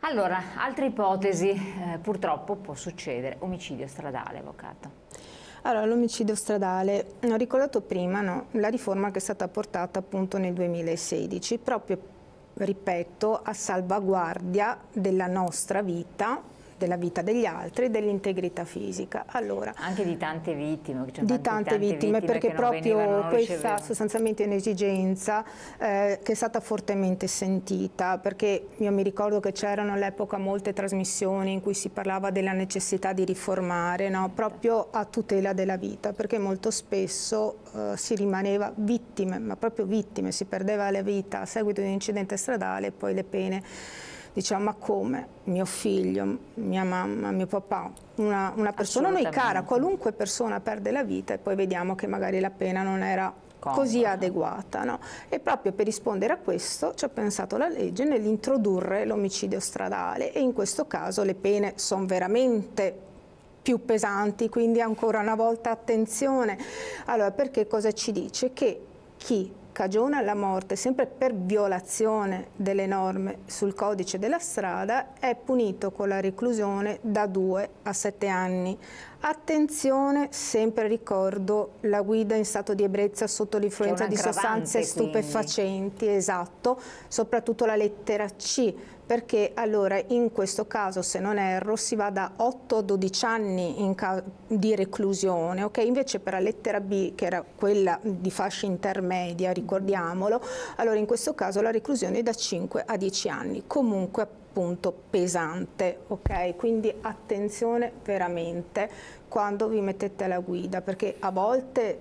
Allora, altre ipotesi, purtroppo può succedere, omicidio stradale, avvocato. Allora, l'omicidio stradale, ho ricordato prima, no, la riforma che è stata portata appunto nel 2016, proprio, ripeto, a salvaguardia della nostra vita, della vita degli altri e dell'integrità fisica. Allora, anche di tante vittime, di tante vittime, perché proprio questa sostanzialmente è un'esigenza che è stata fortemente sentita, perché io mi ricordo che c'erano all'epoca molte trasmissioni in cui si parlava della necessità di riformare, no? Proprio a tutela della vita, perché molto spesso si rimaneva vittime, ma proprio vittime, si perdeva la vita a seguito di un incidente stradale e poi le pene. Diciamo, ma come? Mio figlio, mia mamma, mio papà, una persona a noi cara, qualunque persona perde la vita e poi vediamo che magari la pena non era così adeguata, no? E proprio per rispondere a questo ci ha pensato la legge nell'introdurre l'omicidio stradale, e in questo caso le pene sono veramente più pesanti, quindi ancora una volta attenzione. Allora, perché cosa ci dice? Che chi cagiona la morte sempre per violazione delle norme sul codice della strada è punito con la reclusione da 2 a 7 anni. Attenzione, sempre ricordo, la guida in stato di ebbrezza sotto l'influenza di sostanze stupefacenti, esatto, soprattutto la lettera C, perché allora in questo caso, se non erro, si va da 8 a 12 anni di reclusione, ok? Invece per la lettera B, che era quella di fascia intermedia, ricordiamolo, allora in questo caso la reclusione è da 5 a 10 anni, comunque appunto pesante, ok? Quindi attenzione veramente quando vi mettete alla guida, perché a volte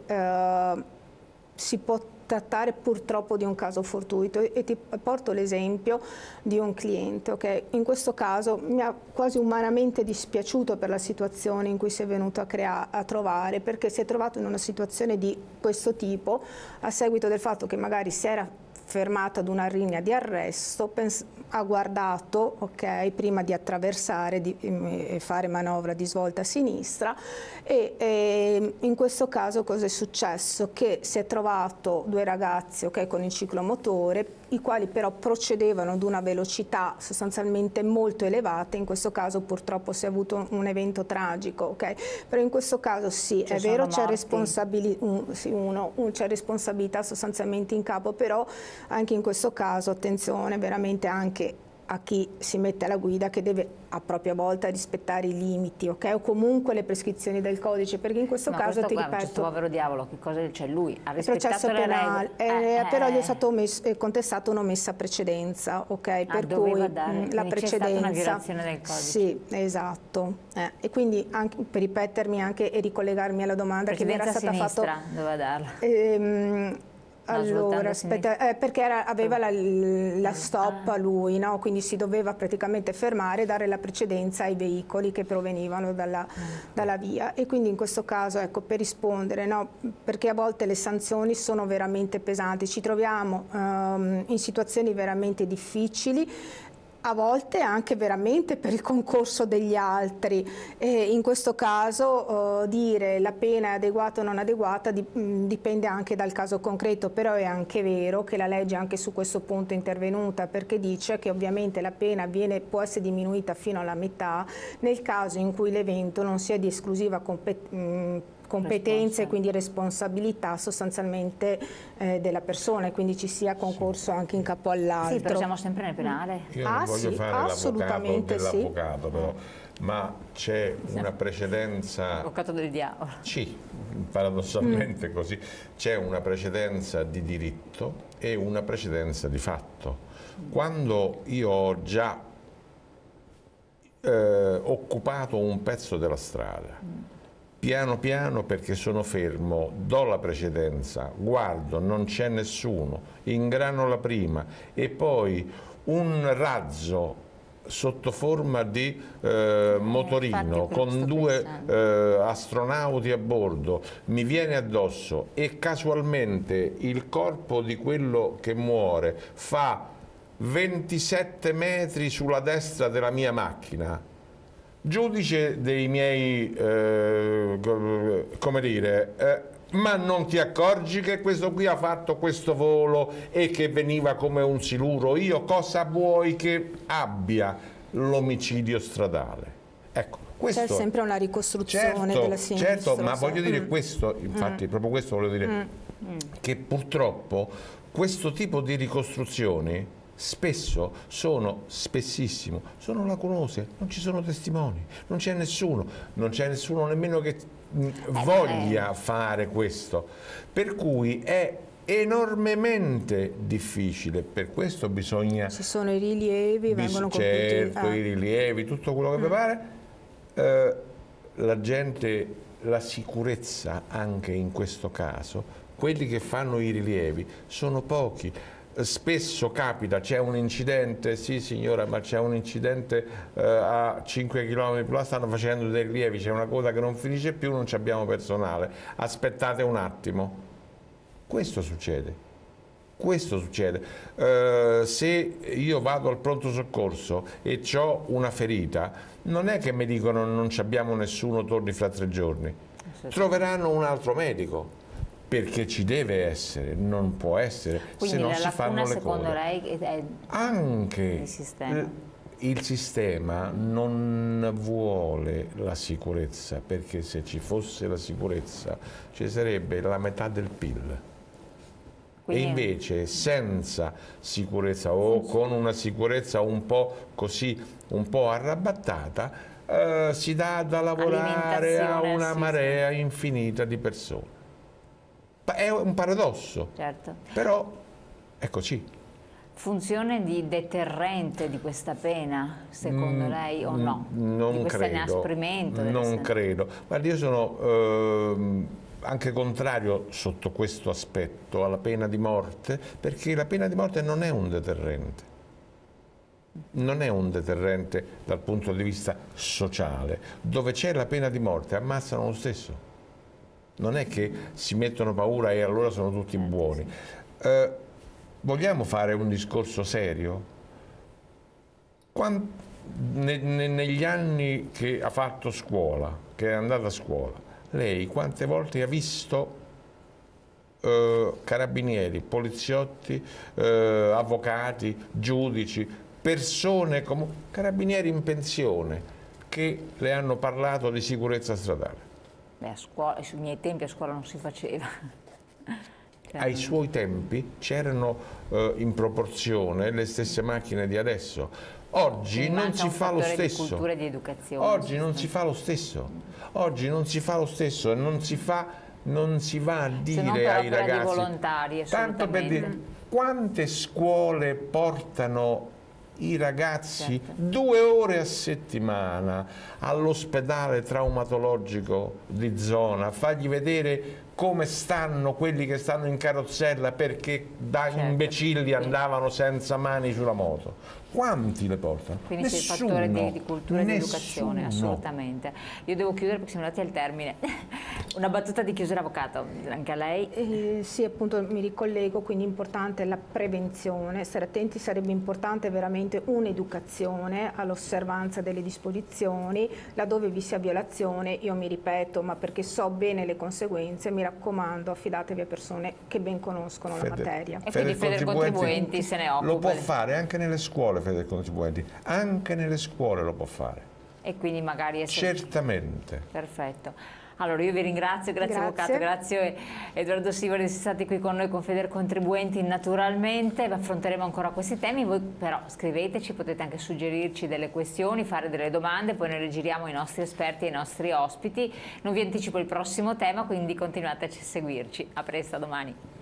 si può trattare purtroppo di un caso fortuito, e ti porto l'esempio di un cliente, ok? In questo caso mi ha quasi umanamente dispiaciuto per la situazione in cui si è venuto a trovare, perché si è trovato in una situazione di questo tipo a seguito del fatto che magari si era fermato ad una linea di arresto, ha guardato, ok, prima di attraversare e fare manovra di svolta a sinistra, e in questo caso cosa è successo? Che si è trovato 2 ragazzi, ok, con il ciclomotore, i quali però procedevano ad una velocità sostanzialmente molto elevata. In questo caso purtroppo si è avuto un evento tragico, ok? Però in questo caso sì, è vero, c'è responsabilità sostanzialmente in capo, però anche in questo caso attenzione veramente anche a chi si mette alla guida, che deve a propria volta rispettare i limiti, ok? O comunque le prescrizioni del codice, perché in questo caso ti ripeto, questo povero diavolo, che cosa c'è? Lui ha rispettato le penale, però gli è stato contestato un'omessa precedenza, ok? Per cui la precedenza, c'è stata una violazione del codice. Sì, esatto. E quindi anche per ripetermi anche e ricollegarmi alla domanda che mi era stata fatta, doveva darla. Allora, aspetta, perché aveva la stop a lui, no? Quindi si doveva praticamente fermare e dare la precedenza ai veicoli che provenivano dalla via, e quindi in questo caso, ecco, per rispondere, no? Perché a volte le sanzioni sono veramente pesanti, ci troviamo in situazioni veramente difficili, a volte anche veramente per il concorso degli altri, e in questo caso dire la pena è adeguata o non adeguata dipende anche dal caso concreto, però è anche vero che la legge anche su questo punto è intervenuta, perché dice che ovviamente la pena può essere diminuita fino alla metà nel caso in cui l'evento non sia di esclusiva competenze e quindi responsabilità sostanzialmente della persona, e quindi ci sia concorso anche in capo all'altro. Sì, però siamo sempre nel penale. Io non voglio fare l'avvocato dell'avvocato, però, ma c'è una precedenza... Avvocato del diavolo. Sì, paradossalmente così. C'è una precedenza di diritto e una precedenza di fatto. Quando io ho già occupato un pezzo della strada, piano piano, perché sono fermo, do la precedenza, guardo, non c'è nessuno, ingrano la prima e poi un razzo sotto forma di motorino con 2 astronauti a bordo mi viene addosso e casualmente il corpo di quello che muore fa 27 metri sulla destra della mia macchina. Giudice dei miei, come dire, ma non ti accorgi che questo qui ha fatto questo volo e che veniva come un siluro? Io cosa vuoi che abbia? l'omicidio stradale. Ecco, c'è sempre una ricostruzione della sinistra. Certo, ma voglio dire questo, infatti, proprio questo voglio dire, che purtroppo questo tipo di ricostruzioni spessissimo, sono lacunose, non ci sono testimoni, non c'è nessuno nemmeno che voglia fare questo, per cui è enormemente difficile, per questo bisogna... Ci sono i rilievi, vengono compiuti... Certo, i rilievi, tutto quello che vi pare, la gente, la sicurezza anche in questo caso, quelli che fanno i rilievi sono pochi. Spesso capita, c'è un incidente, sì signora, ma c'è un incidente a 5 km più là, stanno facendo dei rilievi, c'è una coda che non finisce più, non abbiamo personale, aspettate un attimo. Questo succede. Se io vado al pronto soccorso e ho una ferita, non è che mi dicono non abbiamo nessuno, torni fra 3 giorni. Troveranno un altro medico. Perché ci deve essere, non può essere, se no si fanno le cose. Secondo lei è anche il sistema non vuole la sicurezza, perché se ci fosse la sicurezza ci sarebbe la metà del PIL. E invece senza sicurezza o con una sicurezza un po' così, un po' arrabattata, si dà da lavorare a una marea infinita di persone. È un paradosso, certo. Però è così. Funzione di deterrente di questa pena, secondo lei, o no? Non di questo credo. inasprimento? Non credo. Guardi, io sono anche contrario sotto questo aspetto alla pena di morte, perché la pena di morte non è un deterrente. Non è un deterrente dal punto di vista sociale. Dove c'è la pena di morte ammazzano lo stesso. Non è che si mettono paura e allora sono tutti buoni. Vogliamo fare un discorso serio? Negli anni che ha fatto scuola, che è andata a scuola, lei quante volte ha visto carabinieri, poliziotti, avvocati, giudici, persone come carabinieri in pensione che le hanno parlato di sicurezza stradale? Beh, a scuola, sui miei tempi a scuola non si faceva. Ai suoi tempi c'erano in proporzione le stesse macchine di adesso. Oggi non si fa lo stesso. Di cultura e di educazione. Oggi non si fa lo stesso. Oggi non si fa lo stesso e non si va a dire ai ragazzi. Volontari, tanto per dire, quante scuole portano i ragazzi 2 ore a settimana all'ospedale traumatologico di zona, fargli vedere come stanno quelli che stanno in carrozzella perché da imbecilli andavano senza mani sulla moto. Quanti le portano? Quindi c'è il fattore di cultura e di educazione, assolutamente. Io devo chiudere perché siamo andati al termine. Una battuta di chiusura, avvocato, anche a lei? Sì, appunto mi ricollego, quindi è importante la prevenzione, stare attenti, sarebbe importante veramente un'educazione all'osservanza delle disposizioni, laddove vi sia violazione, io mi ripeto, ma perché so bene le conseguenze, mi raccomando, affidatevi a persone che ben conoscono la materia. E quindi Federcontribuenti se ne occupa. Lo può fare anche nelle scuole, Federcontribuenti, anche nelle scuole lo può fare. E quindi magari essere... Certamente. Perfetto. Allora io vi ringrazio, grazie avvocato, grazie Edoardo Sivori di essere stati qui con noi con Federcontribuenti. Naturalmente affronteremo ancora questi temi, voi però scriveteci, potete anche suggerirci delle questioni, fare delle domande, poi noi le giriamo ai nostri esperti e ai nostri ospiti. Non vi anticipo il prossimo tema, quindi continuate a seguirci. A presto, a domani.